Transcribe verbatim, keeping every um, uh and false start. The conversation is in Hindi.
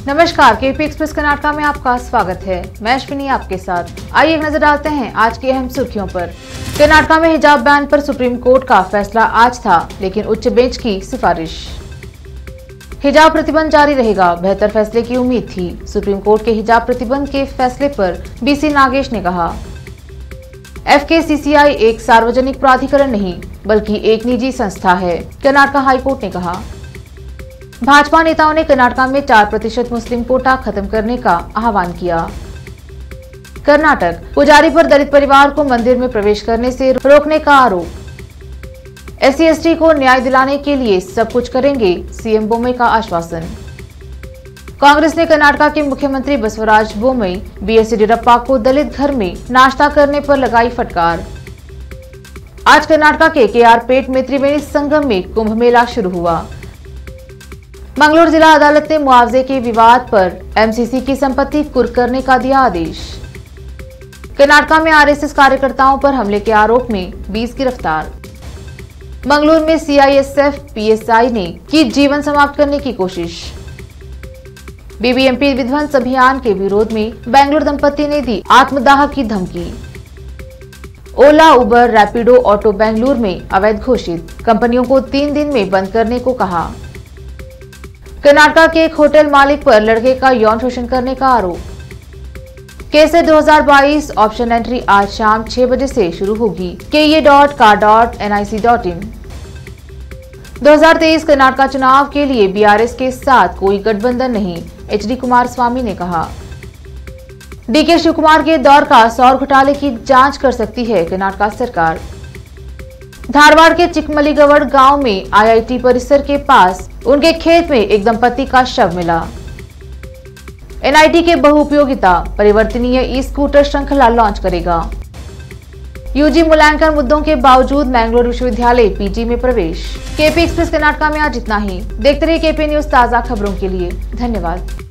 नमस्कार, केपी एक्सप्रेस कर्नाटका में आपका स्वागत है। मैं अश्विनी आपके साथ। आइए एक नजर डालते हैं आज की अहम सुर्खियों पर। कर्नाटका में हिजाब बैन पर सुप्रीम कोर्ट का फैसला आज था, लेकिन उच्च बेंच की सिफारिश। हिजाब प्रतिबंध जारी रहेगा, बेहतर फैसले की उम्मीद थी। सुप्रीम कोर्ट के हिजाब प्रतिबंध के फैसले पर बीसी नागेश ने कहा, एफकेसीसीआई एक सार्वजनिक प्राधिकरण नहीं बल्कि एक निजी संस्था है, कर्नाटका हाईकोर्ट ने कहा। भाजपा नेताओं ने कर्नाटका में चार प्रतिशत मुस्लिम कोटा खत्म करने का आह्वान किया। कर्नाटक पुजारी पर दलित परिवार को मंदिर में प्रवेश करने से रोकने का आरोप। एससी एसटी को न्याय दिलाने के लिए सब कुछ करेंगे, सीएम बोम्मई का आश्वासन। कांग्रेस ने कर्नाटका के मुख्यमंत्री बसवराज बोम्मई बीएस येडियुरप्पा को दलित घर में नाश्ता करने पर लगाई फटकार। आज कर्नाटका के केआर पेट में त्रिवेणी संगम में कुंभ मेला शुरू हुआ। मंगलूरु जिला अदालत ने मुआवजे के विवाद पर एमसीसी की संपत्ति कुर्क करने का दिया आदेश। कर्नाटका में आरएसएस कार्यकर्ताओं पर हमले के आरोप में बीस गिरफ्तार। मंगलूरु में सीआईएसएफ पीएसआई ने की जीवन समाप्त करने की कोशिश। बीबीएमपी विध्वंस अभियान के विरोध में बेंगलुरु दंपति ने दी आत्मदाह की धमकी। ओला, उबर, रैपिडो ऑटो बेंगलुरु में अवैध घोषित, कंपनियों को तीन दिन में बंद करने को कहा। कर्नाटका के एक होटल मालिक पर लड़के का यौन शोषण करने का आरोप। केसेट दो हज़ार बाईस ऑप्शन एंट्री आज शाम छह बजे से शुरू होगी। K A dot ka dot N I C dot in. दो हज़ार तेईस कर्नाटका चुनाव के लिए बीआरएस के साथ कोई गठबंधन नहीं, एच डी कुमारस्वामी ने कहा। डीके शिवकुमार के दौर का सौर घोटाले की जांच कर सकती है कर्नाटका सरकार। धारवाड़ के चिकमलीगवड़ गांव में आईआईटी परिसर के पास उनके खेत में एक दंपति का शव मिला। एनआईटी के बहुउपयोगिता परिवर्तनीय ई स्कूटर श्रृंखला लॉन्च करेगा। यूजी मूल्यांकन मुद्दों के बावजूद मैंगलोर विश्वविद्यालय पीजी में प्रवेश। केपी एक्सप्रेस कर्नाटका में आज इतना ही। देखते रहिए केपी न्यूज ताजा खबरों के लिए। धन्यवाद।